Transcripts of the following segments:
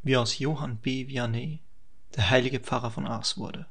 wie aus Johann B. Vianney der heilige Pfarrer von Ars wurde.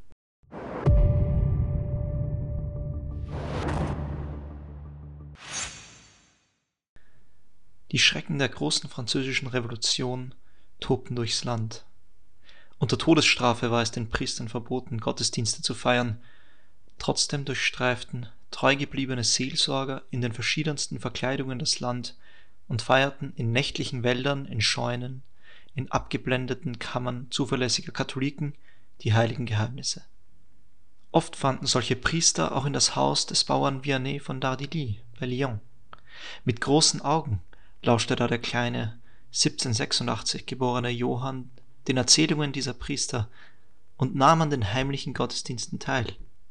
Die Schrecken der großen französischen Revolution tobten durchs Land. Unter Todesstrafe war es den Priestern verboten, Gottesdienste zu feiern. Trotzdem durchstreiften treu gebliebene Seelsorger in den verschiedensten Verkleidungen das Land und feierten in nächtlichen Wäldern, in Scheunen, in abgeblendeten Kammern zuverlässiger Katholiken die heiligen Geheimnisse. Oft fanden solche Priester auch in das Haus des Bauern Vianney von Dardilly bei Lyon. Mit großen Augen lauschte da der kleine, 1786 geborene Johann den Erzählungen dieser Priester und nahm an den heimlichen Gottesdiensten teil.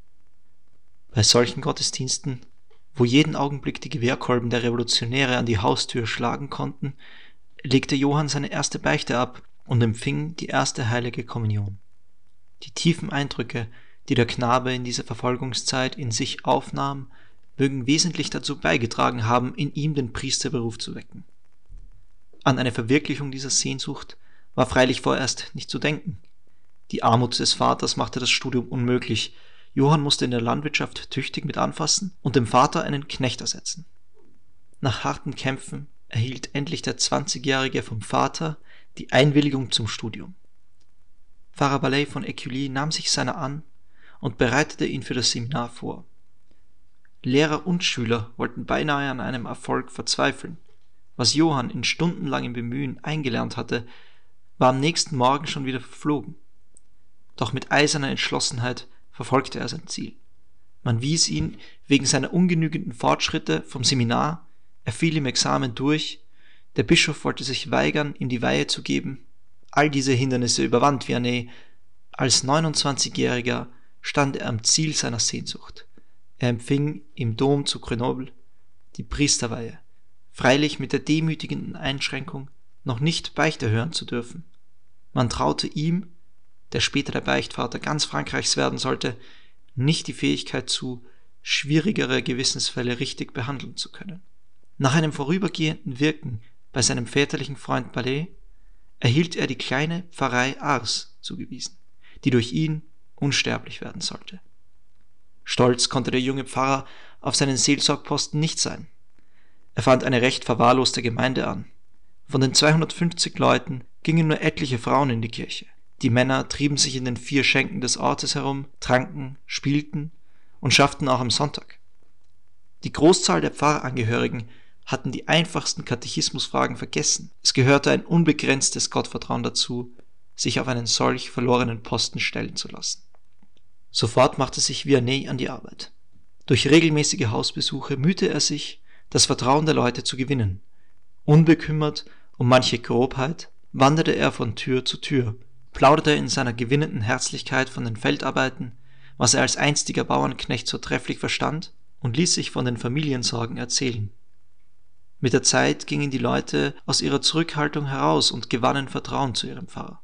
Bei solchen Gottesdiensten, wo jeden Augenblick die Gewehrkolben der Revolutionäre an die Haustür schlagen konnten, legte Johann seine erste Beichte ab und empfing die erste heilige Kommunion. Die tiefen Eindrücke, die der Knabe in dieser Verfolgungszeit in sich aufnahm, mögen wesentlich dazu beigetragen haben, in ihm den Priesterberuf zu wecken. An eine Verwirklichung dieser Sehnsucht war freilich vorerst nicht zu denken. Die Armut des Vaters machte das Studium unmöglich. Johann musste in der Landwirtschaft tüchtig mit anfassen und dem Vater einen Knecht ersetzen. Nach harten Kämpfen erhielt endlich der 20-Jährige vom Vater die Einwilligung zum Studium. Pfarrer Ballet von Écully nahm sich seiner an und bereitete ihn für das Seminar vor. Lehrer und Schüler wollten beinahe an einem Erfolg verzweifeln. Was Johann in stundenlangem Bemühen eingelernt hatte, war am nächsten Morgen schon wieder verflogen. Doch mit eiserner Entschlossenheit verfolgte er sein Ziel. Man wies ihn wegen seiner ungenügenden Fortschritte vom Seminar, er fiel im Examen durch, der Bischof wollte sich weigern, ihm die Weihe zu geben. All diese Hindernisse überwand Vianney. Als 29-Jähriger stand er am Ziel seiner Sehnsucht. Er empfing im Dom zu Grenoble die Priesterweihe, freilich mit der demütigenden Einschränkung, noch nicht Beichte hören zu dürfen. Man traute ihm, der später der Beichtvater ganz Frankreichs werden sollte, nicht die Fähigkeit zu, schwierigere Gewissensfälle richtig behandeln zu können. Nach einem vorübergehenden Wirken bei seinem väterlichen Freund Ballet erhielt er die kleine Pfarrei Ars zugewiesen, die durch ihn unsterblich werden sollte. Stolz konnte der junge Pfarrer auf seinen Seelsorgposten nicht sein. Er fand eine recht verwahrloste Gemeinde an. Von den 250 Leuten gingen nur etliche Frauen in die Kirche. Die Männer trieben sich in den 4 Schenken des Ortes herum, tranken, spielten und schafften auch am Sonntag. Die Großzahl der Pfarrangehörigen hatten die einfachsten Katechismusfragen vergessen. Es gehörte ein unbegrenztes Gottvertrauen dazu, sich auf einen solch verlorenen Posten stellen zu lassen. Sofort machte sich Vianney an die Arbeit. Durch regelmäßige Hausbesuche mühte er sich, das Vertrauen der Leute zu gewinnen. Unbekümmert um manche Grobheit wanderte er von Tür zu Tür, plauderte in seiner gewinnenden Herzlichkeit von den Feldarbeiten, was er als einstiger Bauernknecht so trefflich verstand, und ließ sich von den Familiensorgen erzählen. Mit der Zeit gingen die Leute aus ihrer Zurückhaltung heraus und gewannen Vertrauen zu ihrem Pfarrer.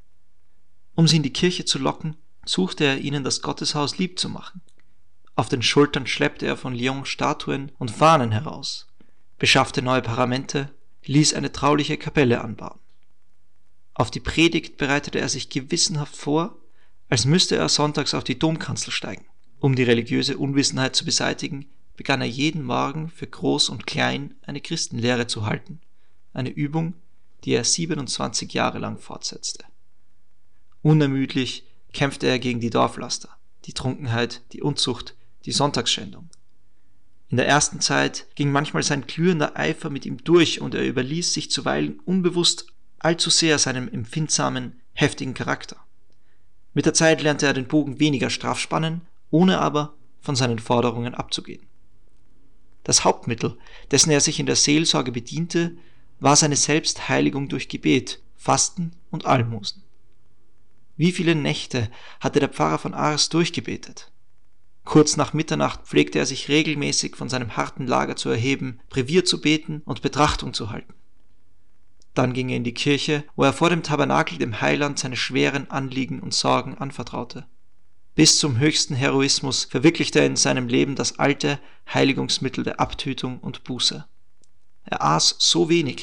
Um sie in die Kirche zu locken, suchte er ihnen das Gotteshaus lieb zu machen. Auf den Schultern schleppte er von Lyon Statuen und Fahnen heraus, beschaffte neue Paramente, ließ eine trauliche Kapelle anbauen. Auf die Predigt bereitete er sich gewissenhaft vor, als müsste er sonntags auf die Domkanzel steigen. Um die religiöse Unwissenheit zu beseitigen, begann er jeden Morgen für Groß und Klein eine Christenlehre zu halten, eine Übung, die er 27 Jahre lang fortsetzte. Unermüdlich kämpfte er gegen die Dorflaster, die Trunkenheit, die Unzucht, die Sonntagsschändung. In der ersten Zeit ging manchmal sein glühender Eifer mit ihm durch und er überließ sich zuweilen unbewusst allzu sehr seinem empfindsamen, heftigen Charakter. Mit der Zeit lernte er den Bogen weniger straff spannen, ohne aber von seinen Forderungen abzugehen. Das Hauptmittel, dessen er sich in der Seelsorge bediente, war seine Selbstheiligung durch Gebet, Fasten und Almosen. Wie viele Nächte hatte der Pfarrer von Ars durchgebetet? Kurz nach Mitternacht pflegte er sich regelmäßig von seinem harten Lager zu erheben, Brevier zu beten und Betrachtung zu halten. Dann ging er in die Kirche, wo er vor dem Tabernakel dem Heiland seine schweren Anliegen und Sorgen anvertraute. Bis zum höchsten Heroismus verwirklichte er in seinem Leben das alte Heiligungsmittel der Abtötung und Buße. Er aß so wenig,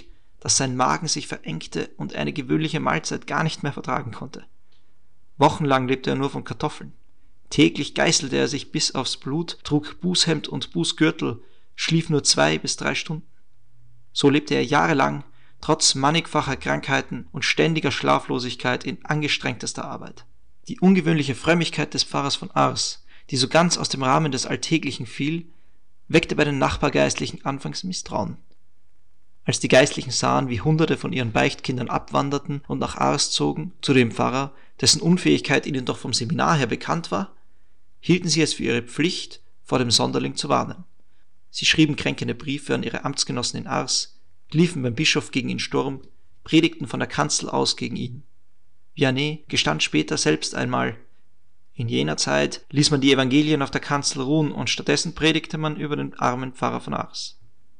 dass sein Magen sich verengte und er eine gewöhnliche Mahlzeit gar nicht mehr vertragen konnte. Wochenlang lebte er nur von Kartoffeln. Täglich geißelte er sich bis aufs Blut, trug Bußhemd und Bußgürtel, schlief nur 2 bis 3 Stunden. So lebte er jahrelang, trotz mannigfacher Krankheiten und ständiger Schlaflosigkeit in angestrengtester Arbeit. Die ungewöhnliche Frömmigkeit des Pfarrers von Ars, die so ganz aus dem Rahmen des Alltäglichen fiel, weckte bei den Nachbargeistlichen anfangs Misstrauen. Als die Geistlichen sahen, wie Hunderte von ihren Beichtkindern abwanderten und nach Ars zogen, zu dem Pfarrer, dessen Unfähigkeit ihnen doch vom Seminar her bekannt war, hielten sie es für ihre Pflicht, vor dem Sonderling zu warnen. Sie schrieben kränkende Briefe an ihre Amtsgenossen in Ars, liefen beim Bischof gegen ihn Sturm, predigten von der Kanzel aus gegen ihn. Vianney gestand später selbst einmal: In jener Zeit ließ man die Evangelien auf der Kanzel ruhen und stattdessen predigte man über den armen Pfarrer von Ars.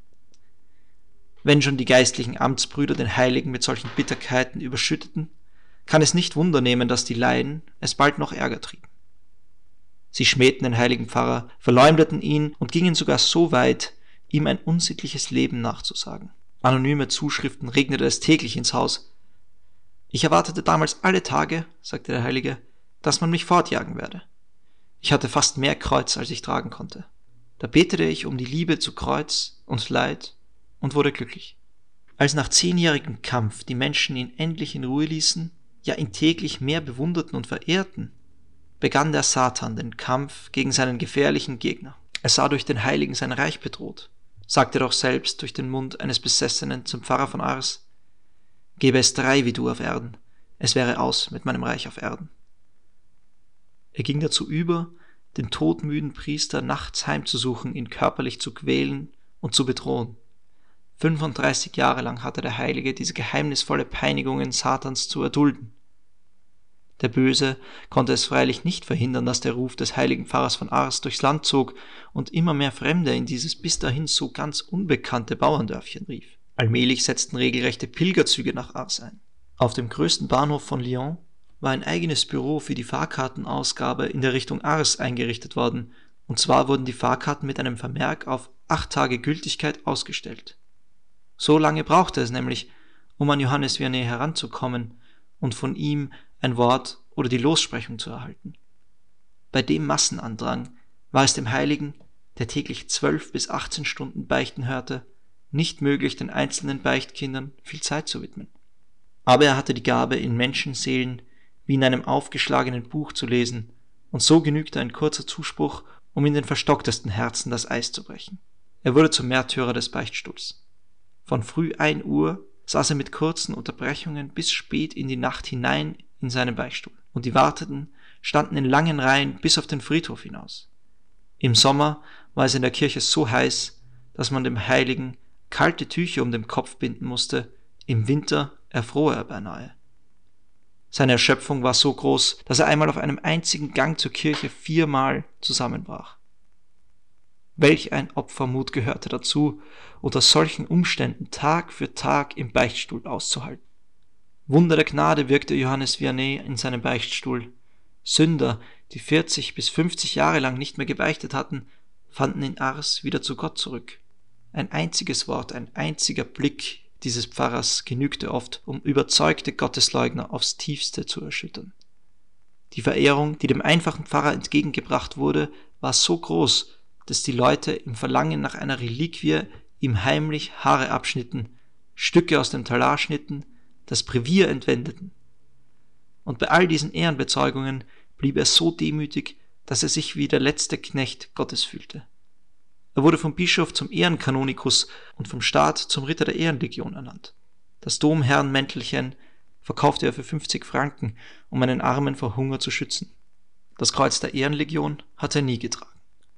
Wenn schon die geistlichen Amtsbrüder den Heiligen mit solchen Bitterkeiten überschütteten, kann es nicht Wunder nehmen, dass die Laien es bald noch ärger trieben. Sie schmähten den heiligen Pfarrer, verleumdeten ihn und gingen sogar so weit, ihm ein unsittliches Leben nachzusagen. Anonyme Zuschriften regnete es täglich ins Haus. Ich erwartete damals alle Tage, sagte der Heilige, dass man mich fortjagen werde. Ich hatte fast mehr Kreuz, als ich tragen konnte. Da betete ich um die Liebe zu Kreuz und Leid und wurde glücklich. Als nach 10-jährigem Kampf die Menschen ihn endlich in Ruhe ließen, ja ihn täglich mehr bewunderten und verehrten, begann der Satan den Kampf gegen seinen gefährlichen Gegner. Er sah durch den Heiligen sein Reich bedroht, sagte doch selbst durch den Mund eines Besessenen zum Pfarrer von Ars: Gäbe es 3 wie du auf Erden, es wäre aus mit meinem Reich auf Erden. Er ging dazu über, den todmüden Priester nachts heimzusuchen, ihn körperlich zu quälen und zu bedrohen. 35 Jahre lang hatte der Heilige diese geheimnisvolle Peinigungen Satans zu erdulden. Der Böse konnte es freilich nicht verhindern, dass der Ruf des heiligen Pfarrers von Ars durchs Land zog und immer mehr Fremde in dieses bis dahin so ganz unbekannte Bauerndörfchen rief. Allmählich setzten regelrechte Pilgerzüge nach Ars ein. Auf dem größten Bahnhof von Lyon war ein eigenes Büro für die Fahrkartenausgabe in der Richtung Ars eingerichtet worden, und zwar wurden die Fahrkarten mit einem Vermerk auf 8 Tage Gültigkeit ausgestellt. So lange brauchte es nämlich, um an Johannes Vianney heranzukommen und von ihm ein Wort oder die Lossprechung zu erhalten. Bei dem Massenandrang war es dem Heiligen, der täglich 12 bis 18 Stunden beichten hörte, nicht möglich, den einzelnen Beichtkindern viel Zeit zu widmen. Aber er hatte die Gabe, in Menschenseelen wie in einem aufgeschlagenen Buch zu lesen, und so genügte ein kurzer Zuspruch, um in den verstocktesten Herzen das Eis zu brechen. Er wurde zum Märtyrer des Beichtstuhls. Von früh 1 Uhr saß er mit kurzen Unterbrechungen bis spät in die Nacht hinein in seinem Beichtstuhl, und die Wartenden standen in langen Reihen bis auf den Friedhof hinaus. Im Sommer war es in der Kirche so heiß, dass man dem Heiligen kalte Tücher um den Kopf binden musste, im Winter erfror er beinahe. Seine Erschöpfung war so groß, dass er einmal auf einem einzigen Gang zur Kirche 4-mal zusammenbrach. Welch ein Opfermut gehörte dazu, unter solchen Umständen Tag für Tag im Beichtstuhl auszuhalten. Wunder der Gnade wirkte Johannes Vianney in seinem Beichtstuhl. Sünder, die 40 bis 50 Jahre lang nicht mehr gebeichtet hatten, fanden in Ars wieder zu Gott zurück. Ein einziges Wort, ein einziger Blick dieses Pfarrers genügte oft, um überzeugte Gottesleugner aufs Tiefste zu erschüttern. Die Verehrung, die dem einfachen Pfarrer entgegengebracht wurde, war so groß, dass die Leute im Verlangen nach einer Reliquie ihm heimlich Haare abschnitten, Stücke aus dem Talar schnitten, das Brevier entwendeten. Und bei all diesen Ehrenbezeugungen blieb er so demütig, dass er sich wie der letzte Knecht Gottes fühlte. Er wurde vom Bischof zum Ehrenkanonikus und vom Staat zum Ritter der Ehrenlegion ernannt. Das Domherrenmäntelchen verkaufte er für 50 Franken, um einen Armen vor Hunger zu schützen. Das Kreuz der Ehrenlegion hatte er nie getragen.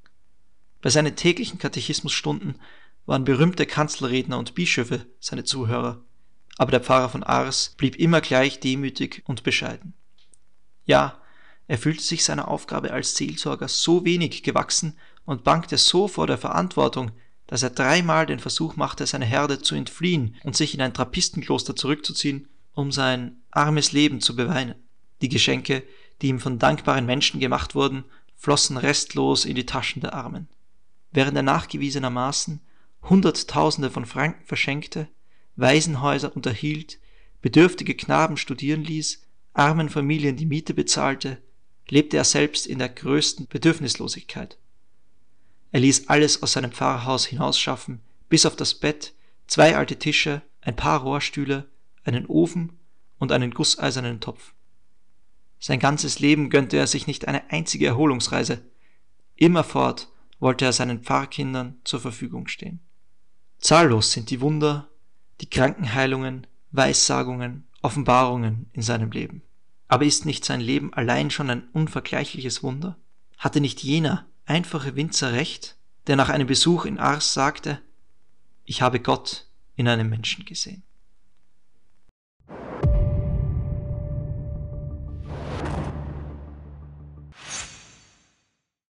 Bei seinen täglichen Katechismusstunden waren berühmte Kanzelredner und Bischöfe seine Zuhörer, aber der Pfarrer von Ars blieb immer gleich demütig und bescheiden. Ja, er fühlte sich seiner Aufgabe als Seelsorger so wenig gewachsen und bangte so vor der Verantwortung, dass er 3-mal den Versuch machte, seine Herde zu entfliehen und sich in ein Trappistenkloster zurückzuziehen, um sein armes Leben zu beweinen. Die Geschenke, die ihm von dankbaren Menschen gemacht wurden, flossen restlos in die Taschen der Armen. Während er nachgewiesenermaßen Hunderttausende von Franken verschenkte, Waisenhäuser unterhielt, bedürftige Knaben studieren ließ, armen Familien die Miete bezahlte, lebte er selbst in der größten Bedürfnislosigkeit. Er ließ alles aus seinem Pfarrhaus hinausschaffen, bis auf das Bett, 2 alte Tische, ein paar Rohrstühle, einen Ofen und einen gusseisernen Topf. Sein ganzes Leben gönnte er sich nicht eine einzige Erholungsreise. Immerfort wollte er seinen Pfarrkindern zur Verfügung stehen. Zahllos sind die Wunder, die Krankenheilungen, Weissagungen, Offenbarungen in seinem Leben. Aber ist nicht sein Leben allein schon ein unvergleichliches Wunder? Hatte nicht jener einfache Winzer recht, der nach einem Besuch in Ars sagte: Ich habe Gott in einem Menschen gesehen?